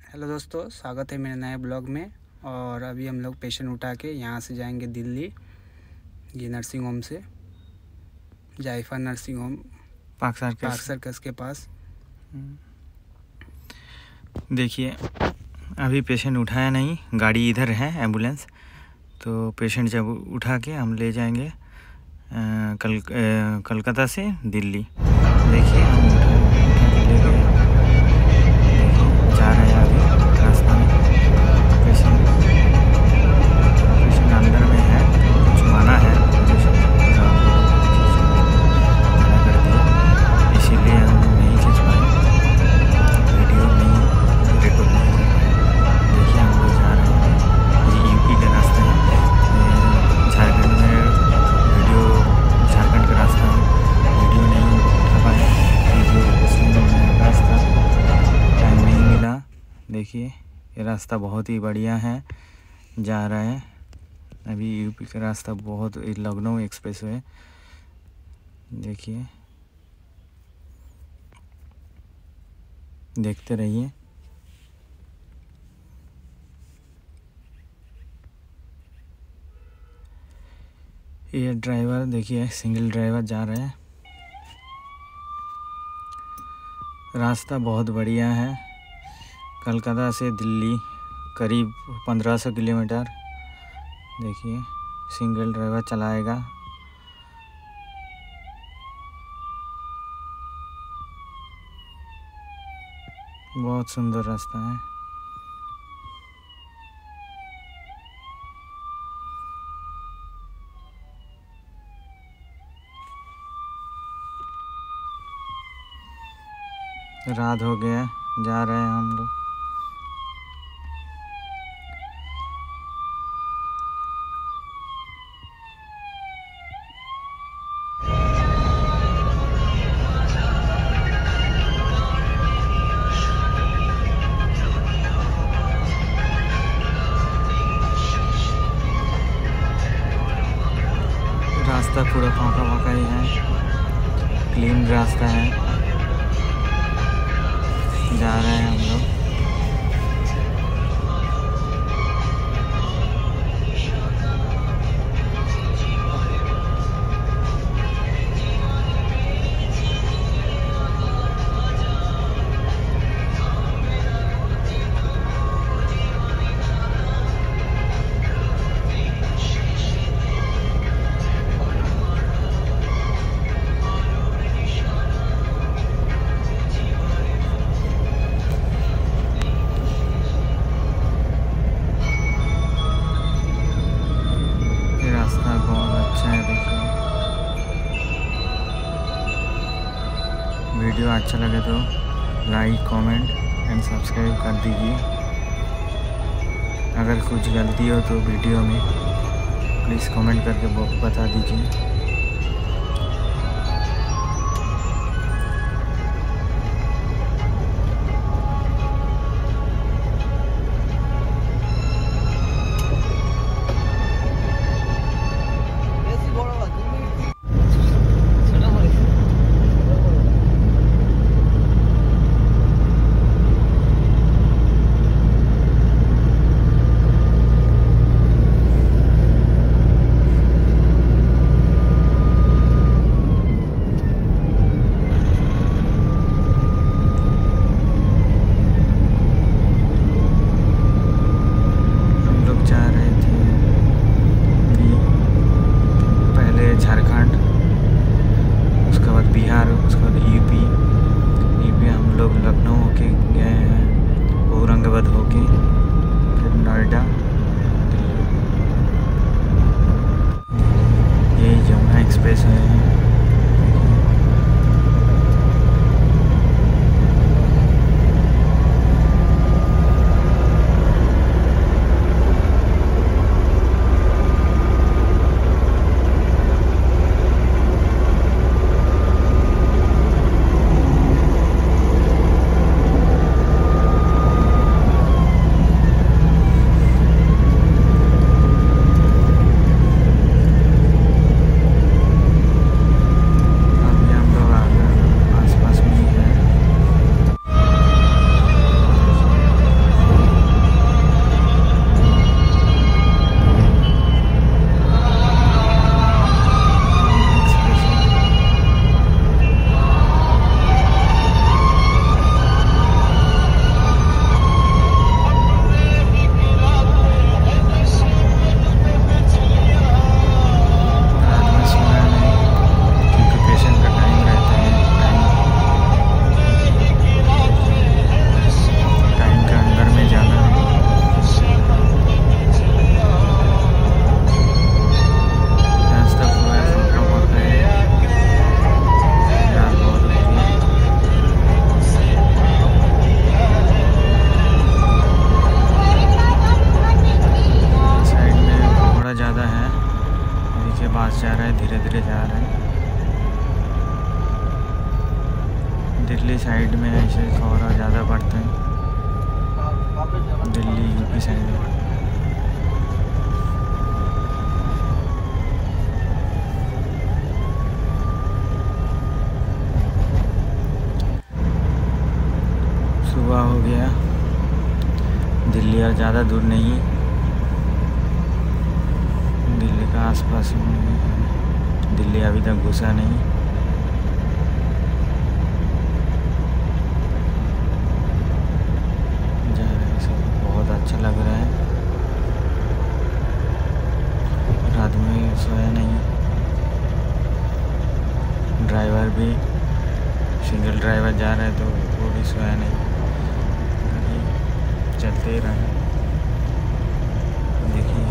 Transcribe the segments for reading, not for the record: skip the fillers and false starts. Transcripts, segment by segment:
Hello दोस्तों, स्वागत है मेरे नए ब्लॉग में। और अभी हम लोग पेशेंट उठा के यहाँ से जाएंगे दिल्ली। ये नर्सिंग होम से, जायफा नर्सिंग होम, पार्क सर्कस के पास। देखिए, अभी पेशेंट उठाया नहीं, गाड़ी इधर है एम्बुलेंस। तो पेशेंट जब उठा के हम ले जाएंगे कलकत्ता से दिल्ली। देखिए हम उठा के ले गए, जा रहे हैं अभी रास्ता में। पेशेंट अंदर में है, कुछ माना है, मना कर दिया, इसीलिए हम नहीं खींच पाए, वीडियो नहीं रिकॉर्ड नहीं कर पाए। देखिए हम लोग जा रहे हैं, ये यूपी का रास्ता है, झारखंड में वीडियो, झारखंड का रास्ता वीडियो नहीं उठा पाए, वीडियो रास्ता टाइम नहीं मिला। देखिए ये रास्ता बहुत ही बढ़िया है, जा रहा है अभी यूपी का रास्ता, बहुत लखनऊ एक्सप्रेस वे। देखिए, देखते रहिए। ये ड्राइवर देखिए, सिंगल ड्राइवर जा रहे हैं। रास्ता बहुत बढ़िया है, कलकत्ता से दिल्ली करीब 1500 किलोमीटर। देखिए सिंगल ड्राइवर चलाएगा। बहुत सुंदर रास्ता है। रात हो गया, जा रहे हैं हम लोग। रास्ता पूरा फाँका ही है, क्लीन रास्ता है। जा रहे हैं हम लोग। रास्ता बहुत अच्छा है। देखिए, वीडियो अच्छा लगे तो लाइक, कमेंट एंड सब्सक्राइब कर दीजिए। अगर कुछ गलती हो तो वीडियो में प्लीज़ कमेंट करके बता दीजिए। दिल्ली साइड में ऐसे कोहरा ज़्यादा पड़ता है, दिल्ली यूपी साइड में। सुबह हो गया, दिल्ली और ज़्यादा दूर नहीं, दिल्ली का आसपास में, दिल्ली अभी तक घुसा नहीं। जा रहे हैं सब, बहुत अच्छा लग रहा है। रात में सोया नहीं, ड्राइवर भी सिंगल ड्राइवर जा रहा है तो वो भी सोया नहीं, चलते ही रहे। देखिए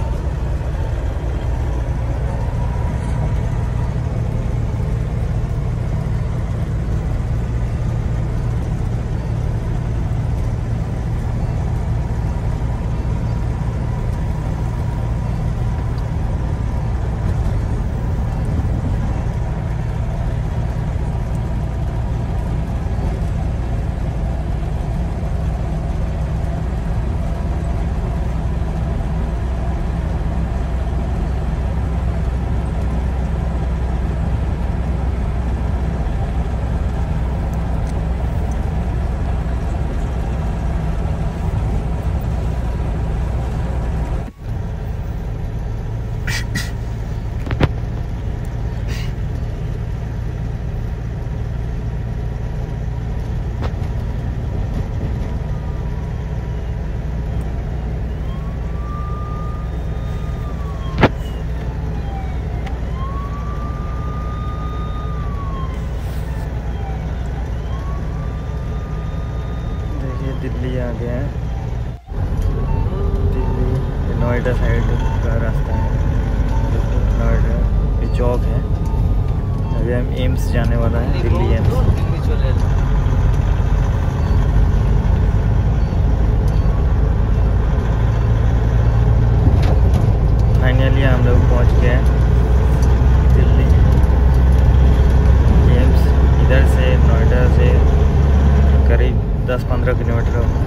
दिल्ली आ गया है, दिल्ली नोएडा साइड का रास्ता है, नोएडा ये चौक है। अभी हम एम्स जाने वाला है, दिल्ली एम्स। फाइनली हम लोग पहुंच गए दिल्ली एम्स। इधर से नोएडा से करीब 10-15 किलोमीटर हो।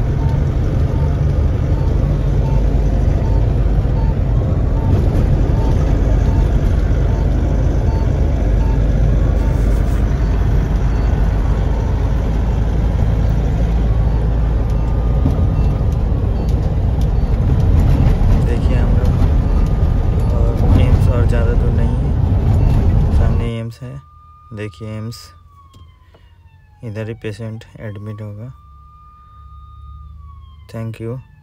देखिए हम लोग, और एम्स और ज़्यादा दूर नहीं है, सामने एम्स है। देखिए एम्स, इधर ही पेशेंट एडमिट होगा। Thank you.